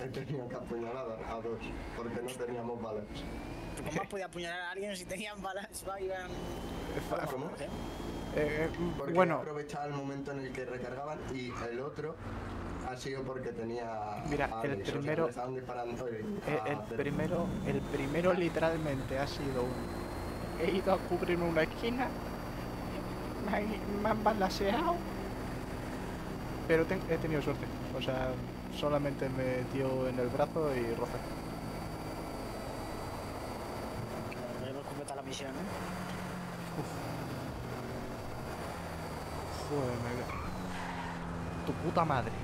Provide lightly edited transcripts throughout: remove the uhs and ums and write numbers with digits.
he tenido que apuñalar a dos, porque no teníamos balas. ¿Cómo has podido apuñalar a alguien si tenían balas? Iban... ¿Cómo? Porque bueno, aprovechaba el momento en el que recargaban y el otro ha sido porque tenía... mira, el primero... el primero literalmente ha sido un... He ido a cubrirme una esquina, me han balaseado, pero he tenido suerte. O sea, solamente me dio en el brazo y roce. Hemos completado la misión, ¿eh? Joder, tu puta madre.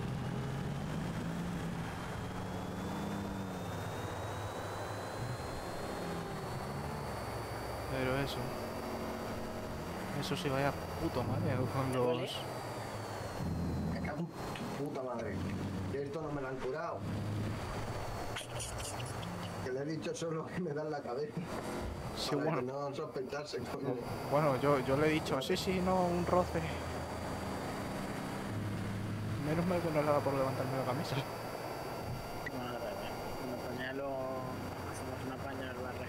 Pero eso sí, vaya puto madre con los... Me cago en tu puta madre. Que esto no me lo han curado. Que le he dicho solo que me dan la cabeza. Sí, para bueno. que no sospecharse, coño. Bueno, yo le he dicho, sí, no, un roce. Menos mal que no le daba por levantarme la camisa. Madre mía. Un pañuelo... Hacemos una paña al barre.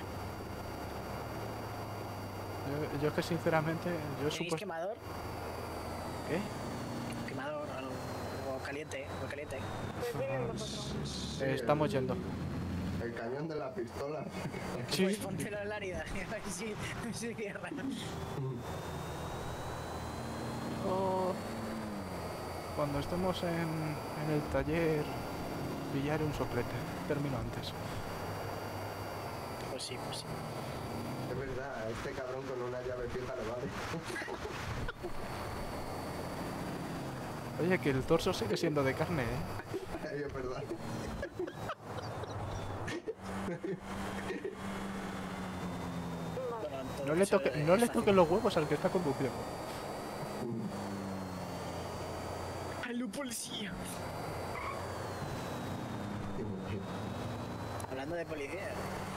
Yo es que sinceramente, yo ¿Tenéis supuesto... quemador? ¿Qué? Quemador, o caliente, Sí, Estamos yendo. El cañón de la pistola. Sí. Pues póntelo en la herida, a ver si se cierra. Cuando estemos en el taller, pillaré un soplete. Termino antes. Pues sí. Es verdad, a este cabrón con una llave fija le vale. Oye, que el torso sigue siendo de carne, ¿eh? Es verdad. No le toque los huevos al que está conduciendo. ¡Aló, policía! Hablando de policía.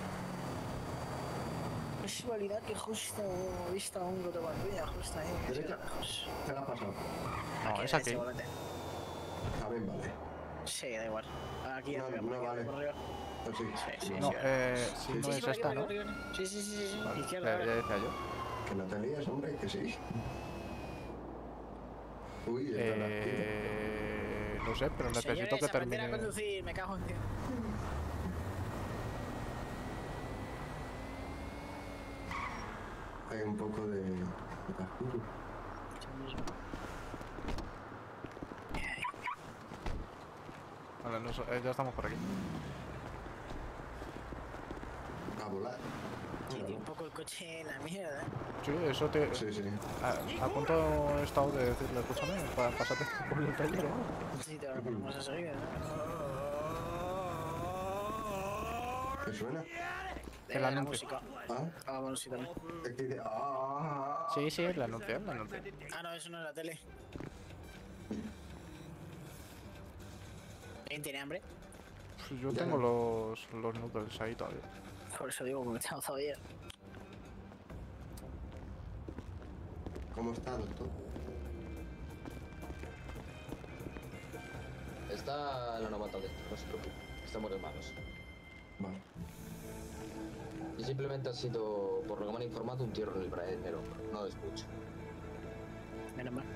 Casualidad que justo he visto a un rotopatrulla justo ahí. ¿Derecha? ¿Qué le ha pasado? No, es aquí. También vale. Sí, da igual. Aquí No, arriba, no por vale. arriba. Pues sí. Sí. No, Sí, no es por aquí, esta, por ¿no? aquí, por aquí. Sí. Vale, Izquierda. ya decía yo. Que no te líes, hombre, que sí. Uy, está la No sé, pero necesito Señores, que aprender a termine. conducir, me cago en Dios. Hay un poco de cascuro. Vale, ya estamos por aquí. A volar. Sí, tiene un poco el coche en la mierda. Sí, eso te... Sí. ¿A punto he estado de decirle, escúchame, pásate por el taller o algo? Sí, te lo ponemos a seguir, ¿Qué suena? El la anuncio. música. Ah, Bueno, sí, también. es que dice... Ah. Sí, el anuncio. Ah, no, eso no es la tele. ¿Alguien tiene hambre? Pues yo Ya tengo no. los noodles ahí todavía. Por eso digo que me echamos todavía. ¿Cómo está, doctor? Está en la novata dentro, no se preocupe. Estamos en manos. Vale. Y simplemente ha sido, por lo que me han informado, un tiro en el hombro. No es mucho. Menos mal.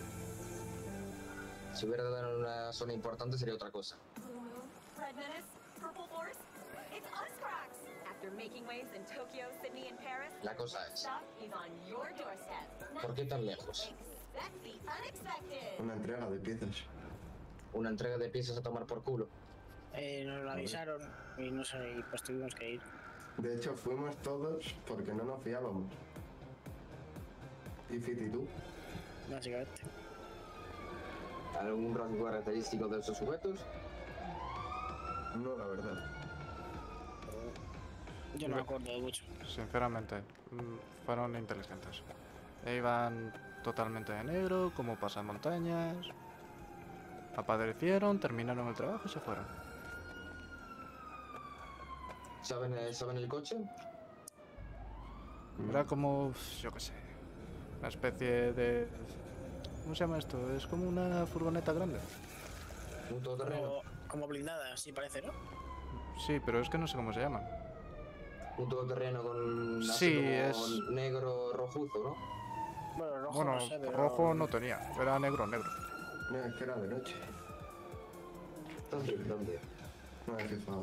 Si hubiera dado en una zona importante sería otra cosa. Red Menace, Purple Force, it's us, Cracks. After making waves in Tokyo, Sydney, and Paris, La cosa es, stuff is on your doorstep. ¿por qué tan lejos? Expect the unexpected. Una entrega de piezas. Una entrega de piezas a tomar por culo. Nos lo avisaron y no sé, y pues tuvimos que ir. De hecho, fuimos todos porque no nos fiábamos. ¿Y Fiti tú? Básicamente. ¿Algún rasgo característico de esos sujetos? No, la verdad. Yo no me acuerdo de mucho. Sinceramente, fueron inteligentes. Iban totalmente de negro, como pasamontañas. Aparecieron, terminaron el trabajo y se fueron. ¿Saben el coche? Era como, yo qué sé, una especie de... ¿Cómo se llama esto? Es como una furgoneta grande. Un todoterreno. Como blindada, sí parece, ¿no? Sí, pero es que no sé cómo se llaman. Un todoterreno con Sí, así como es- negro rojuzo, ¿no? Bueno, rojo Bueno, no sé, pero... rojo no tenía, era negro, negro. No, es que era de noche. ¿Dónde? No me he fijado.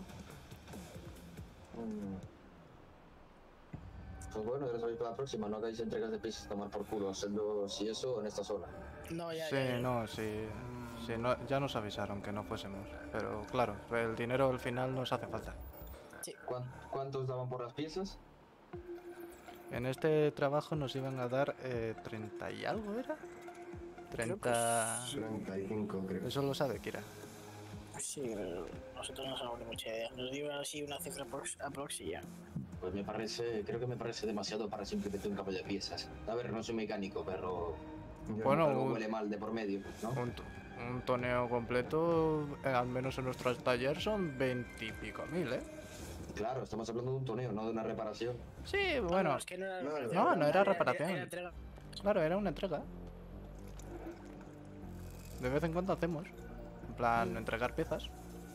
Pues bueno, ya lo sabéis para la próxima, no hagáis entregas de pisos a tomar por culo, haciendo si eso en esta zona. No, ya, Sí, ya. no, sí. Sí, no, ya nos avisaron que no fuésemos. Pero claro, el dinero al final nos hace falta. ¿Cuántos daban por las piezas? En este trabajo nos iban a dar 30 y algo, ¿era? 30... 35 creo. Eso lo sabe Kira. Sí, pero nosotros no sabemos ni mucha idea. Nos dio así una cifra aprox y ya. Pues creo que me parece demasiado para simplemente un cambio de piezas. A ver, no soy mecánico, pero Bueno, algo huele mal de por medio, ¿no? un toneo completo, al menos en nuestro taller, son 20 y pico mil, ¿eh? Claro, estamos hablando de un toneo, no de una reparación. Sí, bueno, No, es que no era no, reparación. no era reparación. Era entrega. claro, era una entrega. De vez en cuando hacemos. En plan, entregar piezas.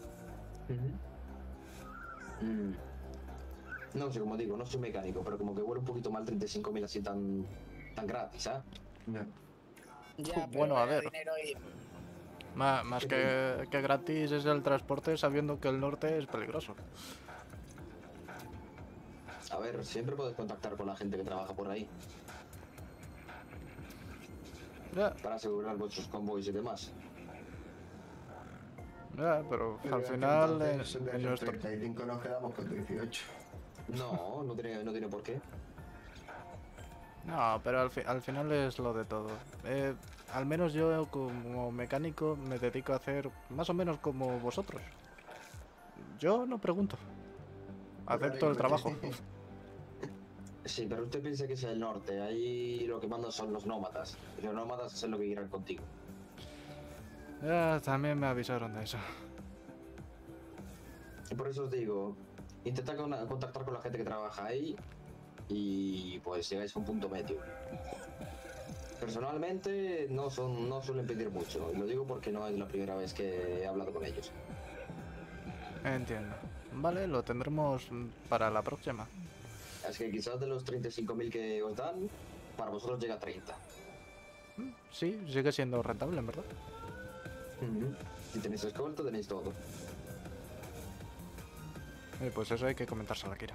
No sé, como digo, no soy mecánico, pero como que huele un poquito mal 35.000 así tan gratis, ¿ah? Ya. Ya, pero Bueno, a era ver. dinero y... Más que gratis es el transporte sabiendo que el norte es peligroso. A ver, siempre puedes contactar con la gente que trabaja por ahí Ya, para asegurar vuestros convoys y demás. ya, pero Pero al es que final entonces, en de esos nuestro... 35 nos quedamos con 18. No tiene por qué. No, pero al final es lo de todo. Al menos yo como mecánico me dedico a hacer más o menos como vosotros. Yo no pregunto. Acepto el trabajo. Sí, pero usted piensa que es el norte, ahí lo que mandan son los nómadas. Y los nómadas hacen lo que quieran contigo. Ya, también me avisaron de eso. Y por eso os digo, intentad contactar con la gente que trabaja ahí y pues llegáis a un punto medio. Personalmente no suelen pedir mucho, y lo digo porque no es la primera vez que he hablado con ellos. Entiendo. Vale, lo tendremos para la próxima. Es que quizás de los 35.000 que os dan, para vosotros llega a 30. Sí, sigue siendo rentable, en verdad. Si tenéis escolta, tenéis todo. Pues eso hay que comentárselo a Kira.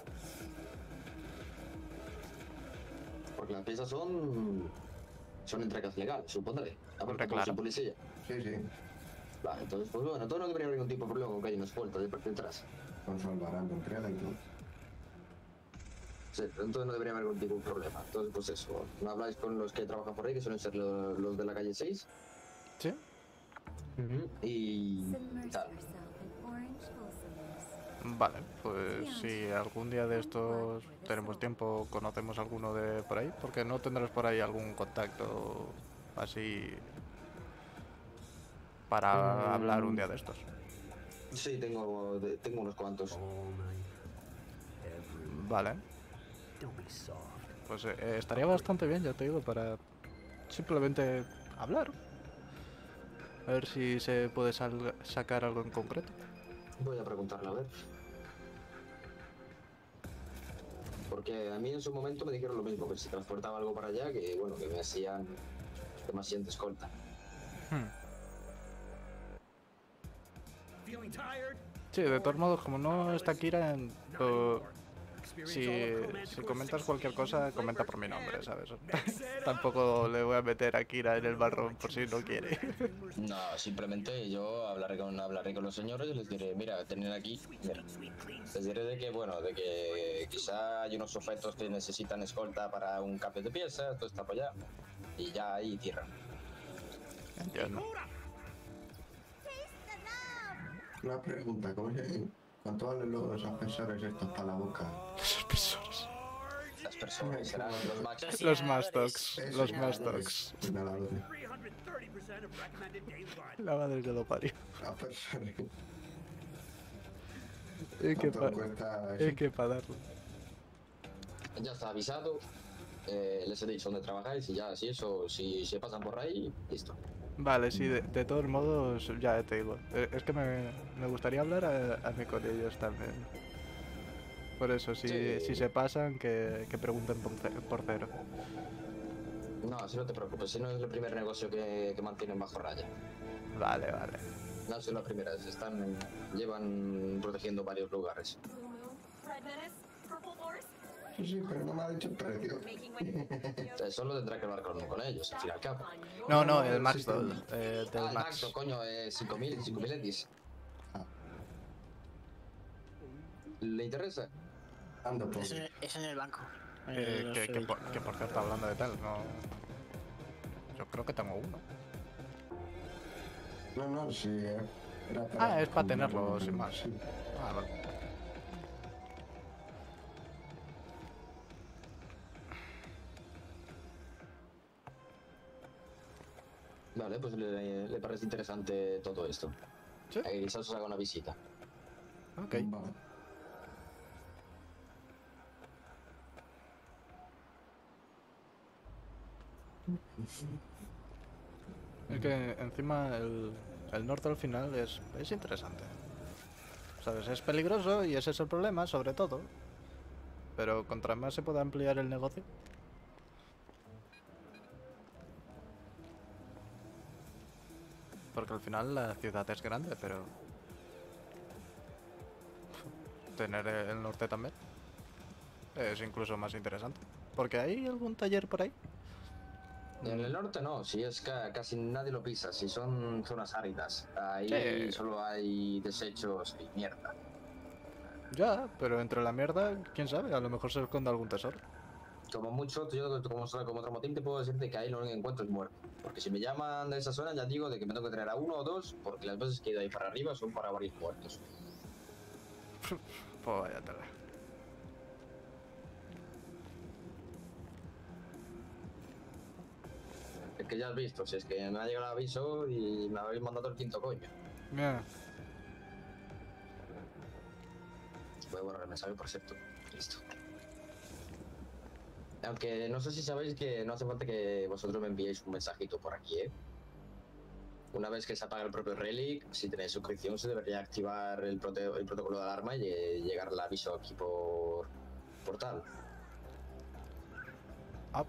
Porque las piezas son entregas legales, supondré. A ver, Hombre, como soy claro. policía. Sí, sí. Vale, entonces, pues bueno, todo no debería haber ningún tipo de problema con que haya una escolta de parte de atrás. Con salvarán de entrega y todo. Sí, entonces no debería haber ningún tipo de problema. Entonces, pues eso, ¿no habláis con los que trabajan por ahí, que suelen ser los de la calle 6? ¿Sí? Y Submerge tal. yourself in orange wholesomeness. Vale, pues si algún día de estos tenemos tiempo, conocemos alguno de por ahí, porque no tendrás por ahí algún contacto así para hablar un día de estos. Sí, tengo unos cuantos. Vale. Pues estaría bastante bien, ya te digo, para simplemente hablar. A ver si se puede sacar algo en concreto. Voy a preguntarle a ver. Porque a mí en su momento me dijeron lo mismo, que si transportaba algo para allá, que bueno, que me hacían demasiada escolta. Sí, de todos modos, como no está Kira, si comentas cualquier cosa, comenta por mi nombre, ¿sabes? Tampoco le voy a meter a Kira en el marrón por si no quiere. No, simplemente yo hablaré con los señores y les diré, mira, tener aquí, mira, les diré de que, bueno, de que quizá hay unos objetos que necesitan escolta para un cambio de piezas, todo está para allá, y ya ahí tierra. Entiendo. Una pregunta, ¿cuánto valen los aspersores estos para la boca? Los espesores. Las personas serán los máximos. Los Mastox. Eso Los ya Mastox. es inhaladores. La madre que lo parió. Aspersores. ¿Qué Cuesta Es que para darlo. Ya está avisado, les he dicho dónde trabajáis y ya, si se pasan por ahí, listo. Vale, sí, de todos modos, ya te digo. Es que me gustaría hablar a mí con ellos también. Por eso, Sí. si se pasan, que pregunten por cero. No, si no te preocupes, si no es el primer negocio que mantienen bajo raya. Vale, vale. No son las primeras, llevan protegiendo varios lugares. Blue Moon, Red Menace, Purple Force. Sí, sí, pero no me ha dicho el precio. Making waves in Tokyo. Eso lo tendrá que hablar con ellos, al fin y al cabo. No, el Max Sí, 2, sí. del Ah, el Max. Max, coño, 5.000 Etis. Ah, ¿Le interesa? ando por. Es en el banco. Que por cierto, hablando de tal, no... Yo creo que tengo uno. No, sí. Era Ah, es para tenerlo, sin más. Sí. Ah, vale. Vale, pues le parece interesante todo esto. Sí. Quizás os haga una visita. Ok. Vale. Es que encima el norte al final es interesante. ¿Sabes? Es peligroso y ese es el problema, sobre todo. Pero contra más se pueda ampliar el negocio. Porque al final la ciudad es grande, pero... tener el norte también es incluso más interesante. Porque hay algún taller por ahí. En el norte no, si es que casi nadie lo pisa, si son zonas áridas. Ahí Sí. solo hay desechos y mierda. Ya, pero entre la mierda, quién sabe, a lo mejor se esconde algún tesoro. Como mucho, yo como tramotín te puedo decirte que ahí lo único que encuentro es muerto. Porque si me llaman de esa zona ya digo de que me tengo que traer a uno o dos, porque las veces que he ido ahí para arriba son para varios muertos. Pues vaya tela. Es que ya has visto, si es que me ha llegado el aviso y me habéis mandado el quinto coño. Mira, Voy a borrar el mensaje, por cierto. Listo. Aunque no sé si sabéis que no hace falta que vosotros me enviéis un mensajito por aquí, ¿eh? Una vez que se apaga el propio Relic, si tenéis suscripción se debería activar el protocolo de alarma y llegar el aviso aquí por portal. ah,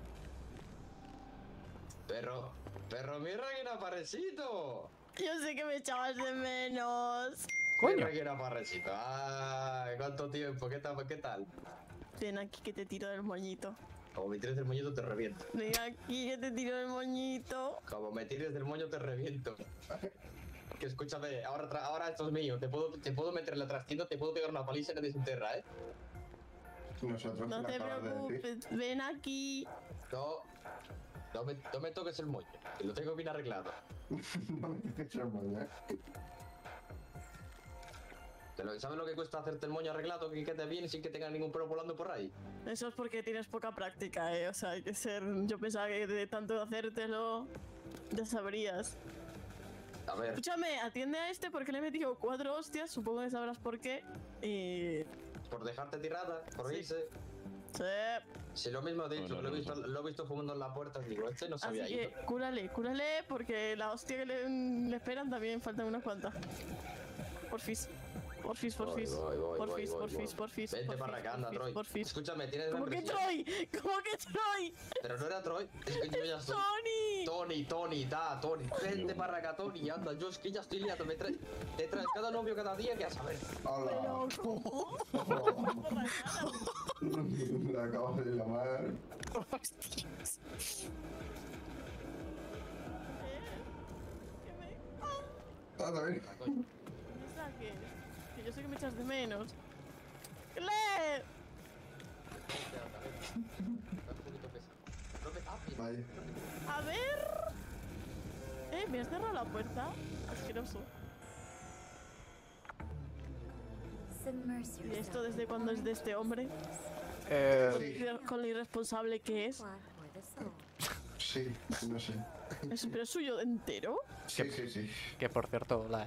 Perro, mira quién ha aparecido. Yo sé que me echabas de menos. coño. Mira quién ha aparecido. Ah, cuánto tiempo, ¿qué tal? Ven aquí que te tiro del moñito. Como me tires del moñito te reviento. Ven aquí que te tiro del moñito. Como me tires del moño te reviento. Que escúchame, ahora esto es mío. Te puedo meter en la trastienda, te puedo pegar una paliza y nadie se enterra, ¿eh? Nosotros No lo te acabas de decir. preocupes, ven aquí. No me toques el moño, que lo tengo bien arreglado. No me dices el moño, ¿eh? ¿Sabes lo que cuesta hacerte el moño arreglado que quede bien sin que tenga ningún pelo volando por ahí? Eso es porque tienes poca práctica, O sea, hay que ser... Yo pensaba que de tanto hacértelo ya sabrías. A ver, Escúchame, atiende a este porque le he metido 4 hostias, supongo que sabrás por qué. Y... por dejarte tirada, por Sí. irse. Sí. Si lo mismo he dicho, lo he visto fumando en la puerta, digo, este no se Así había ido. que cúrale, porque la hostia que le esperan también faltan unas cuantas. Porfis. Porfis. Vente para acá, anda, Troy. Porfis. Escúchame, tienes ¿Cómo que membresía. Troy? ¿Cómo que Troy? Pero no era Troy, es que yo ya soy. ¡Tony! Tony. Vente para acá, Tony, anda, yo es que ya estoy liado, te traes cada novio cada día que a saber. Hola. ¿Cómo? Le acabas de llamar. Hostias. Todo bien. No saques. Que yo sé que me echas de menos. ¡Claire! Vaya. A ver. ¿Me has cerrado la puerta? Asqueroso. Submerge ¿Y esto yourself desde in cuándo es de orange este hombre? Con lo irresponsable que es. Black for the soul. Sí, no sé. ¿Pero es suyo entero? Sí. Que por cierto, hola,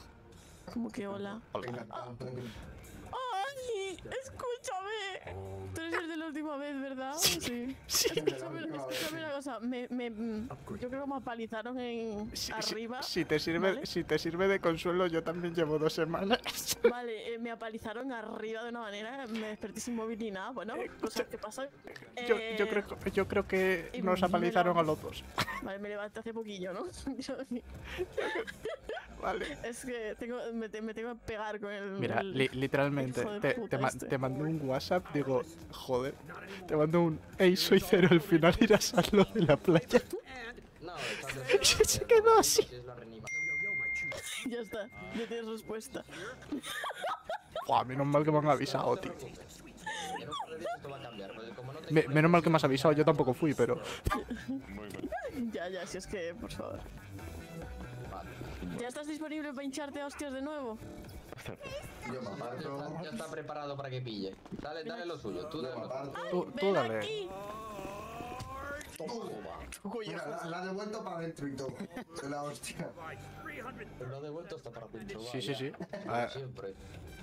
Como que hola. Hola. Encantado. ¡Ay! ¡Escúchame! Tú eres el de la última vez, ¿verdad? Sí. Sí. Escúchame una cosa. Yo creo que me apalizaron arriba. Si te sirve, ¿vale? si te sirve de consuelo, yo también llevo 2 semanas. Vale, me apalizaron arriba de una manera, me desperté sin móvil ni nada, bueno, cosas que pasan. Yo creo que y nos me apalizaron la- a los 2. Vale, me levanté hace poquillo, ¿no? Vale. Es que me tengo que pegar con el... Mira, el literalmente, hijo de puta este. te mando un WhatsApp, digo, joder, te mando un, hey, soy Cero, al final irás a lo de la playa. No, Se quedó así. Ya está, ya tienes respuesta. Buah, menos mal que me han avisado, tío. En un par de días esto va a cambiar, porque como no te Menos mal que me has avisado, yo tampoco fui, pero... Ya, si es que, por favor. ¿Ya estás disponible para hincharte a hostias de nuevo? Yo me aparto. Ya está preparado para que pille. Dale lo suyo, tú Yo dale me lo tuyo. aparto. Tú ¡Ven dale. aquí! Mira, la he devuelto para adentro y todo. De la hostia. Pero lo ha devuelto hasta para adentro. Sí, sí, sí. Como A ver, siempre.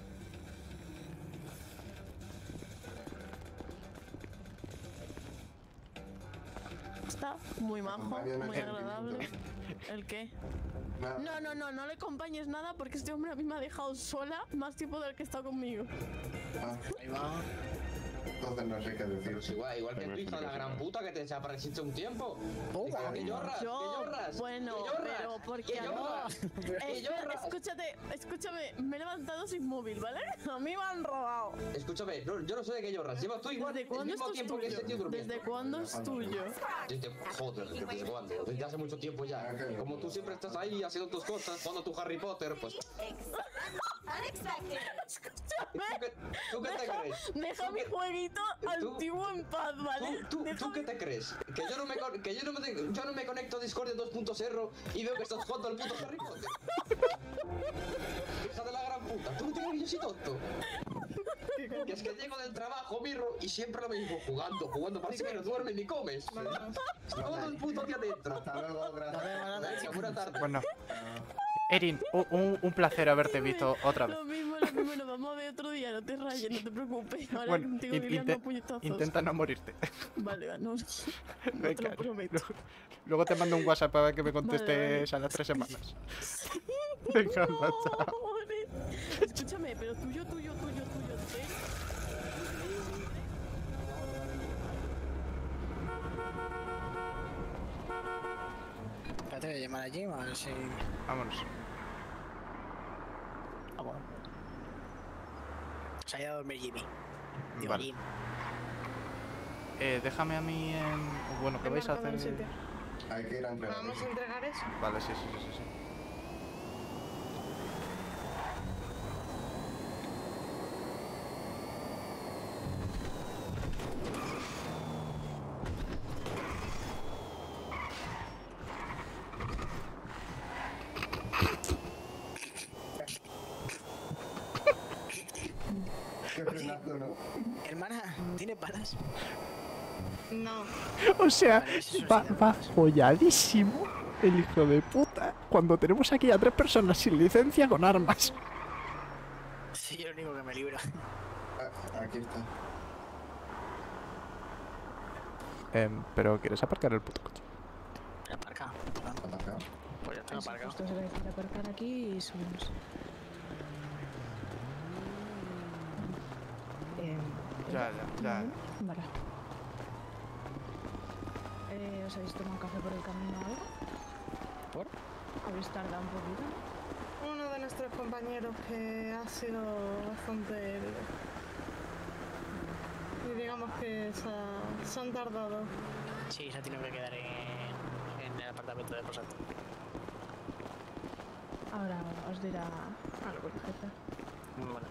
Está muy majo, Acompáñame muy en agradable. sentimiento. ¿El qué? Nada. No le acompañes nada porque este hombre a mí me ha dejado sola más tiempo del que está conmigo. Ah, Ahí va. entonces no sé qué decir. Pues igual que tu hija de la gran puta que te desapareciste un tiempo. Toma. ¿Qué lloras? Yo, ¿Qué lloras? bueno, ¿Qué lloras? pero porque ¿Qué a lloras? ¿Qué lloras? Escúchame, me he levantado sin móvil, ¿vale? A mí me han robado. Escúchame, yo no sé de qué lloras. Llevas tú igual ¿Desde el cuándo mismo esto es tiempo que ese tío tuyo? durmiendo. ¿Desde cuándo es tuyo? Joder, ¿desde cuándo? Desde hace mucho tiempo ya. Como tú siempre estás ahí haciendo tus cosas, jugando tu Harry Potter, pues... Unexpected. ¿Tú qué te crees? Deja mi jueguito antiguo en paz, ¿vale? ¿Tú Déjame- qué te crees? Que yo no me conecto a Discord 2.0 y veo que estás jugando al puto Harry Potter. Hija de la gran puta, tú no te crees que yo soy tonto. Que es que llego del trabajo, mirro, y siempre lo mismo, jugando, parece que no duermes ni comes. Todo el puto día dentro. Hasta luego, gracias. Venga, buena tarde. bueno. Erin, un placer haberte visto otra vez. Lo mismo, nos vamos a ver otro día, no te rayes, no te preocupes. Ahora Bueno, contigo lidiando a puñetazos. intenta no morirte. Vale, no te lo Venga, prometo. luego te mando un WhatsApp para que me contestes Vale. a las 3 semanas. Venga, anda, chao. Joder. Escúchame, pero tuyo, ¿sí? Espérate, voy a llamar a Jim a ver si... Vámonos. Ah, bueno. Se ha ido a dormir Jimmy. Digo, Vale. Jim. Déjame a mí en... Bueno, ¿qué vais a hacer? Hay que ir a entregar. ¿Vamos a entregar eso? Vale, sí. Qué frenazo, ¿no? Hermana, ¿tienes balas? No. O sea, Vale, eso sí va da. folladísimo el hijo de puta cuando tenemos aquí a 3 personas sin licencia con armas. Sí, yo lo único que me libro. Ah, aquí está. Pero ¿quieres aparcar el puto coche? Aparca. Atacado. Pues ya está aparcado. Justo se va a decir aparcar aquí y subimos. Ya. Vale. ¿Os habéis tomado un café por el camino o algo? ¿Por? ¿Habéis tardado un poquito? Uno de nuestros compañeros que ha sido bastante herido. Y digamos que se han tardado. Sí, se ha tenido que quedar en el apartamento de Posato. Ahora os dirá algo el jefe. Bueno.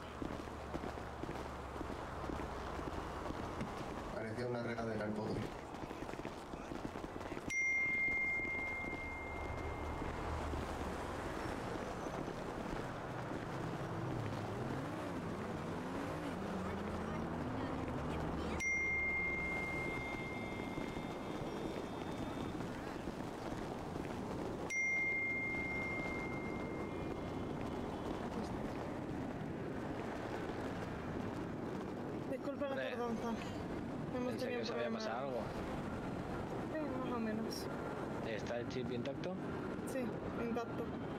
Parecía una regadera el pobre. Disculpe la Hombre. tardanza. avanzar. Hemos Pensé tenido que os había problemas. pasado algo. Sí, más o menos. ¿Está el chip intacto? Sí, intacto.